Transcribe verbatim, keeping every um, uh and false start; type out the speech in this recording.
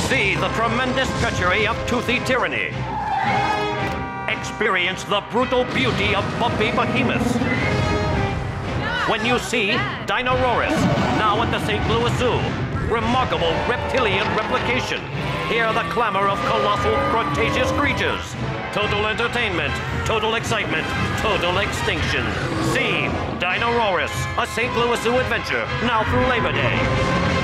See the tremendous treachery of toothy tyranny. Experience the brutal beauty of bumpy behemoths. When you see Dinoroarus, now at the Saint Louis Zoo, remarkable reptilian replication. Hear the clamor of colossal Cretaceous creatures. Total entertainment, total excitement, total extinction. See Dinoroarus, a Saint Louis Zoo adventure, now through Labor Day.